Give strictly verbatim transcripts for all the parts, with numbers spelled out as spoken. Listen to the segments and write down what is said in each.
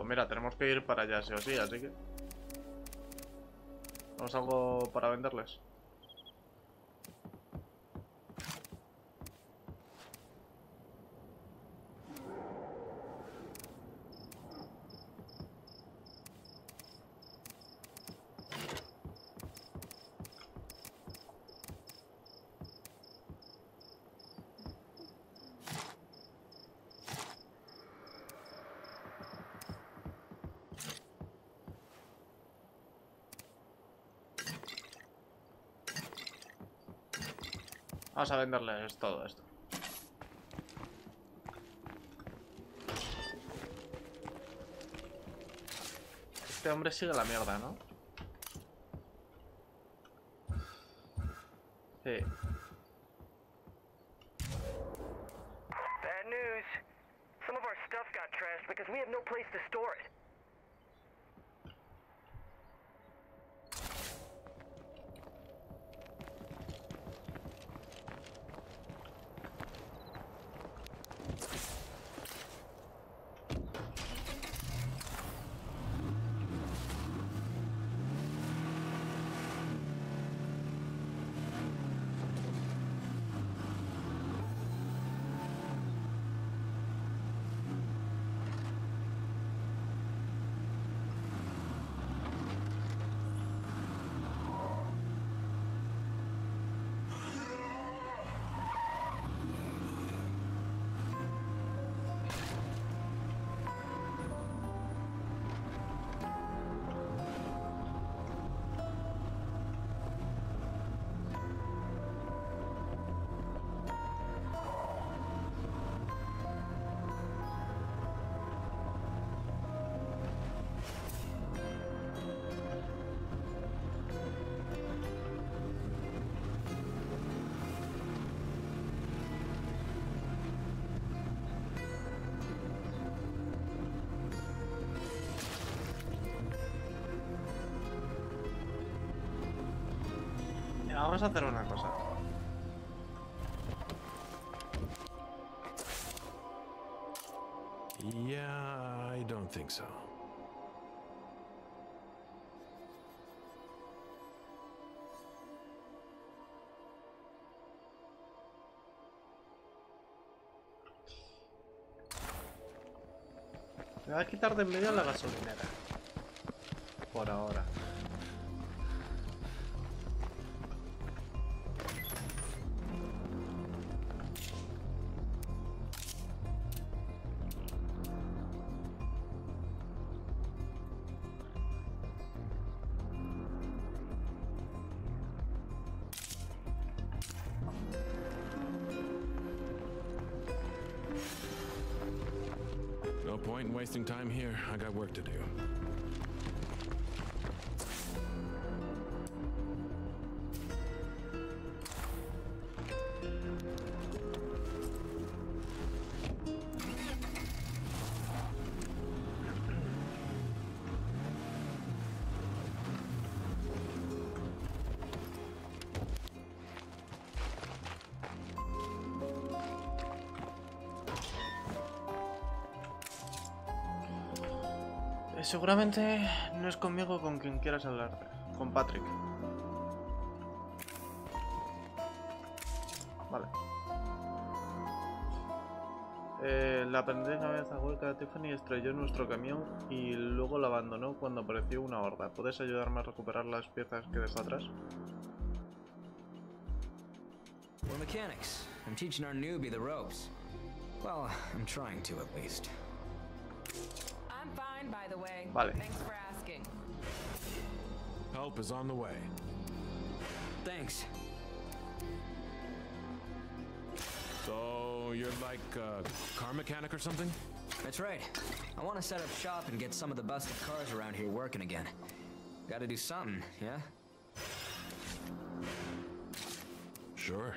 mira, tenemos que ir para allá sí o sí, así que... ¿Tenemos algo para venderles? Vamos a venderles todo esto. Este hombre sigue la mierda, ¿no? Sí. Bad news. Some of our stuff got trashed because we have no place to store it. Vamos a hacer una cosa. Yeah, I don't think so. Me va a quitar de en medio la gasolinera. Por ahora. No point in wasting time here. I got work to do. Seguramente no es conmigo con quien quieras hablar. Con Patrick. Vale. Eh, la pendeja cabeza hueca de Tiffany estrelló nuestro camión y luego lo abandonó cuando apareció una horda. ¿Puedes ayudarme a recuperar las piezas que dejó atrás? We're mechanics. I'm teaching our newbie the ropes. Well, I'm trying to at least. I'm fine, by the way. Vale. Thanks for asking. Help is on the way. Thanks. So, you're like a car mechanic or something? That's right. I want to set up shop and get some of the busted cars around here working again. Gotta do something, yeah? Sure.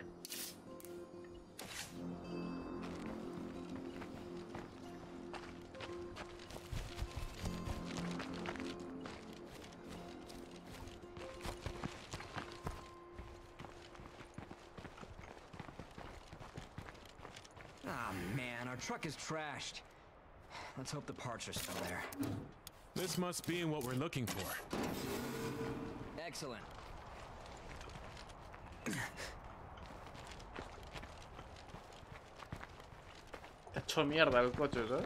Ah, man, our truck is trashed. Let's hope the parts are still there. This must be what we're looking for. Excellent. Ha hecho mierda el coche, ¿sabes?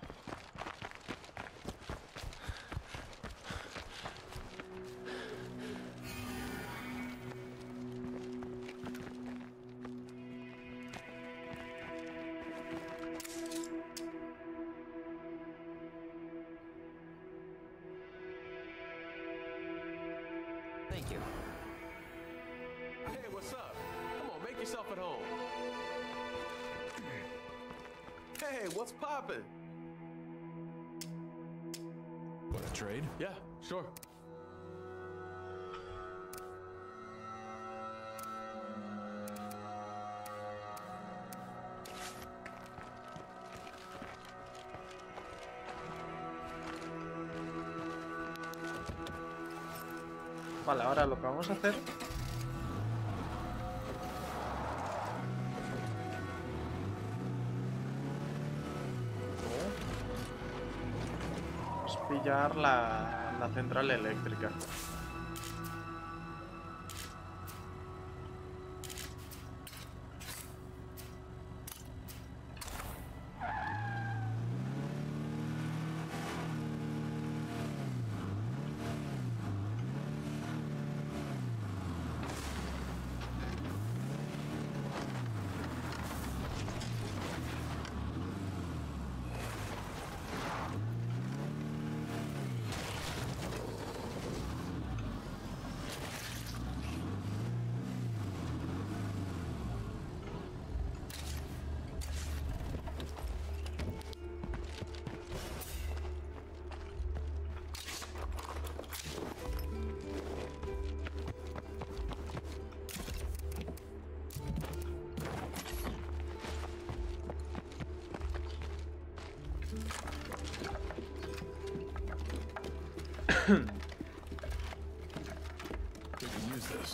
Thank you. Hey, what's up? Come on, make yourself at home. Hey, what's poppin'? What, a trade? Yeah, sure. Vale, ahora lo que vamos a hacer es pillar la, la central eléctrica. We can use this.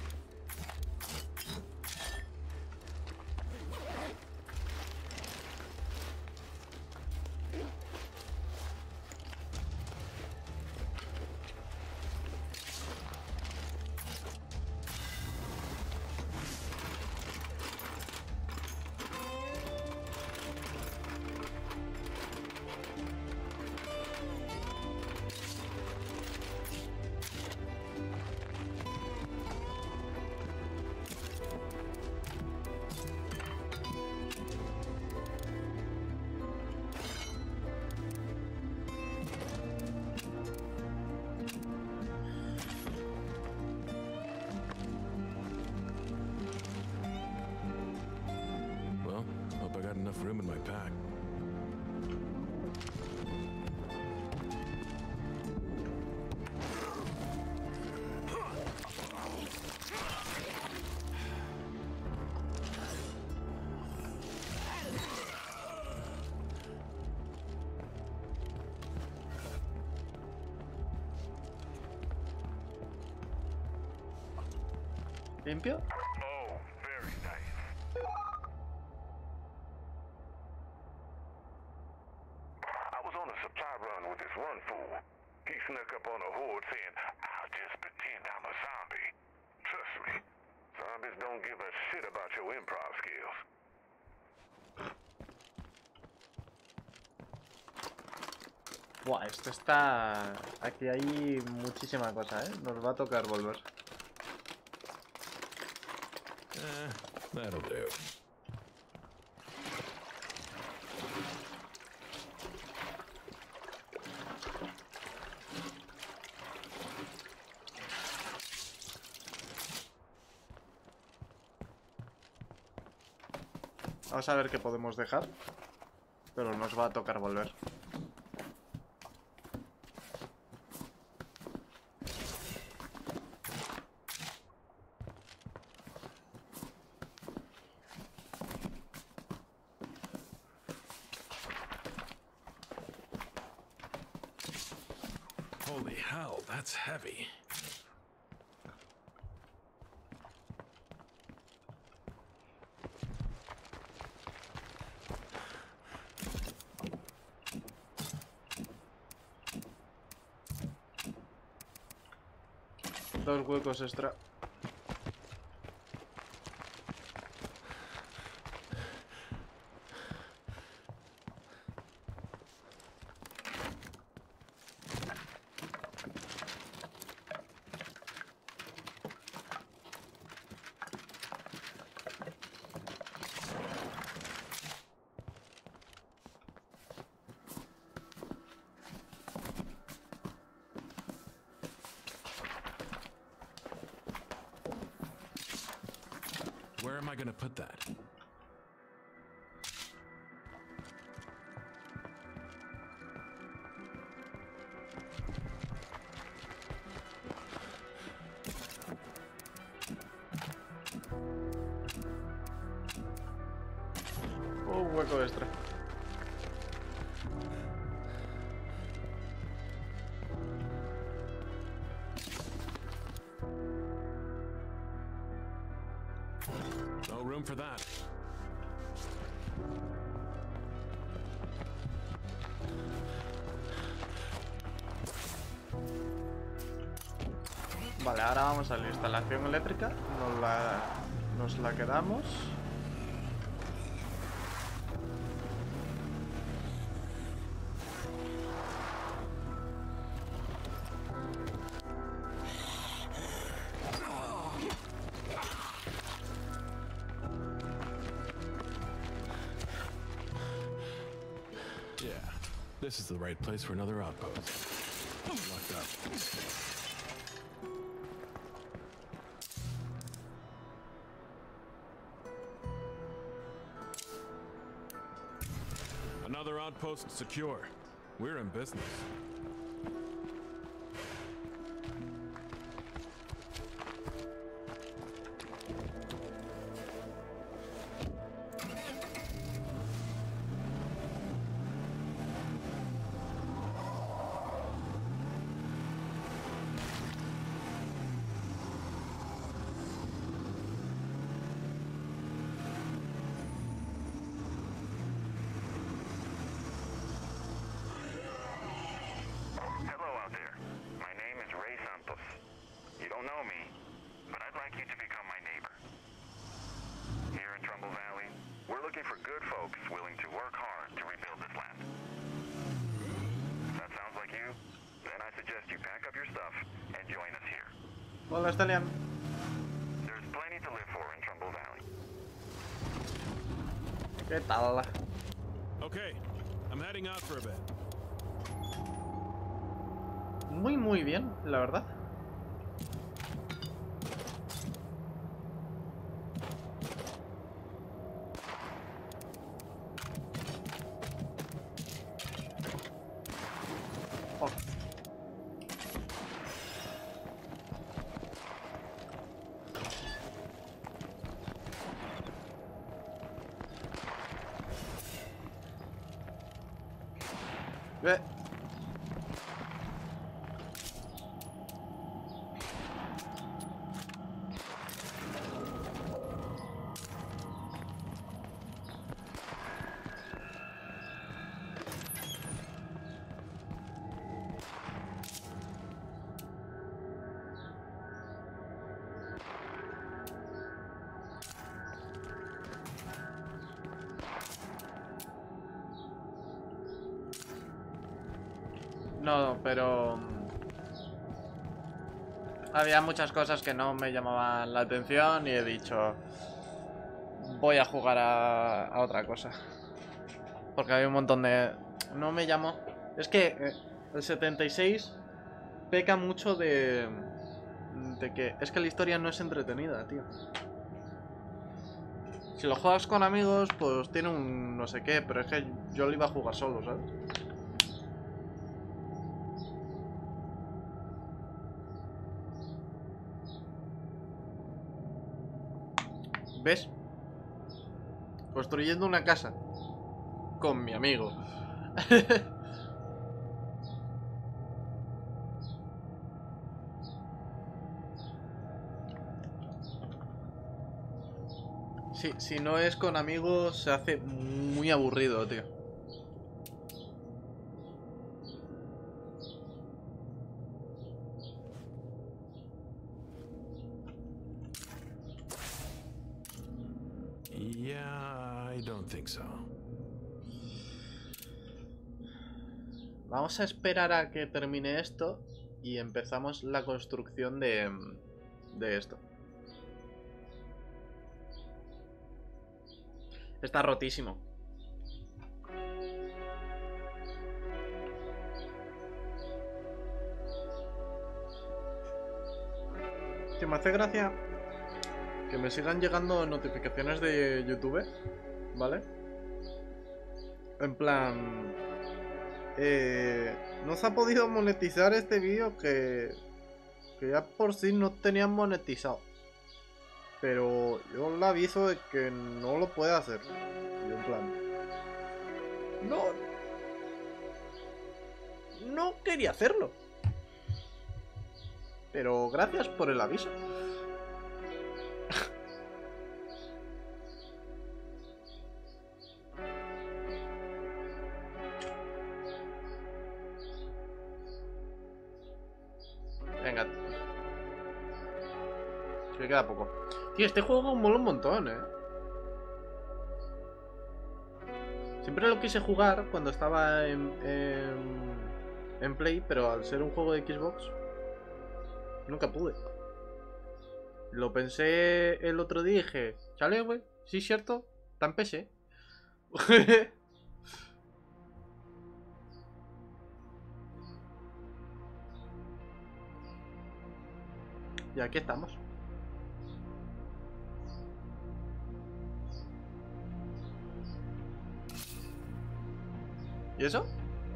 Well, hope I got enough room in my pack. ¿Limpio? Oh, very nice. I was on a supply run with this one fool. He snuck up on a horde saying, I'll just pretend I'm a zombie. Trust me, zombies don't give a shit about your improv skills. Buah, esto está... Aquí hay muchísima cosa, ¿eh? Nos va a tocar volver. Eh, that'll do. Vamos a ver qué podemos dejar. Pero nos va a tocar volver. Holy hell, that's heavy. Dos huecos extra. Where am I gonna put that? Un hueco extra. No room for that. Vale, ahora vamos a la instalación eléctrica. Nos la, nos la quedamos. Yeah, this is the right place for another outpost. Locked up. Another outpost secure. We're in business. Hello out there. My name is Ray Santos. You don't know me, but I'd like you to become my neighbor. Here in Trumbull Valley, we're looking for good folks willing to work hard to rebuild this land. If that sounds like you, then I suggest you pack up your stuff and join us here. Hola, Stelian. There's plenty to live for in Trumbull Valley. ¿Qué tal? Okay, I'm heading out for a bit. Muy, muy bien, la verdad. Oh. Ve. No, pero había muchas cosas que no me llamaban la atención y he dicho, voy a jugar a, a otra cosa. Porque había un montón de... No me llamó... Es que eh, el setenta y seis peca mucho de... De que... Es que la historia no es entretenida, tío. Si lo juegas con amigos, pues tiene un no sé qué, pero es que yo lo iba a jugar solo, ¿sabes? ¿Ves? Construyendo una casa con mi amigo. Sí, si no es con amigos se hace muy aburrido, tío. Yeah, I don't think so. Vamos a esperar a que termine esto y empezamos la construcción de, de esto. Está rotísimo. Que me hace gracia que me sigan llegando notificaciones de YouTube, ¿vale? En plan... Eh, no se ha podido monetizar este vídeo que, que ya por sí no tenían monetizado. Pero yo le aviso de que no lo puede hacer. Y en plan... No... No quería hacerlo. Pero gracias por el aviso. Venga. Que queda poco. Tío, este juego mola un montón, eh. Siempre lo quise jugar cuando estaba en, en, en Play, pero al ser un juego de Xbox nunca pude. Lo pensé el otro día y dije, chale, güey, sí, cierto, tan P C. Y aquí estamos. ¿Y eso?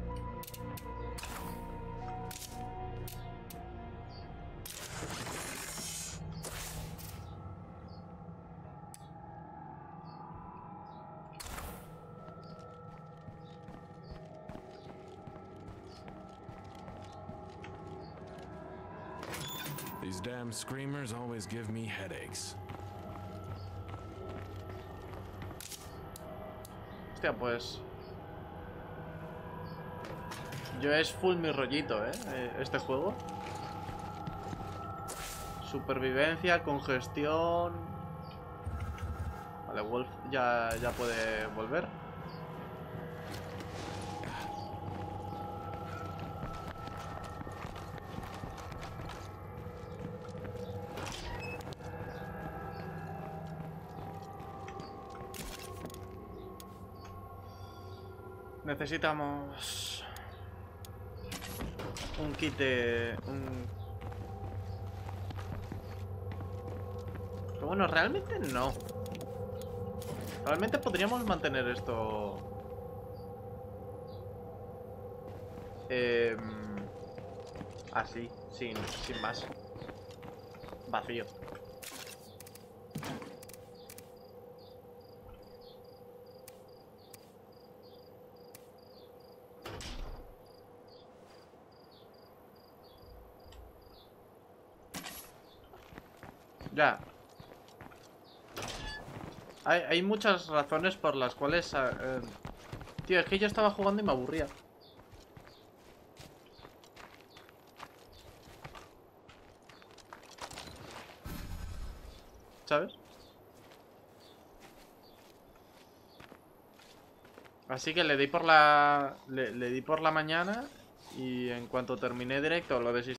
These damn screamers always give me headaches. Hostia, pues... Yo es full mi rollito, ¿eh? Este juego. Supervivencia, congestión... Vale, Wolf ya, ya puede volver. Necesitamos un kit de... Un... Pero bueno, realmente no. Realmente podríamos mantener esto... Eh, así, sin, sin más. Vacío. Ya. Hay, hay muchas razones por las cuales... Eh, tío, es que yo estaba jugando y me aburría. ¿Sabes? Así que le di por la... Le, le di por la mañana y en cuanto terminé directo lo desistí.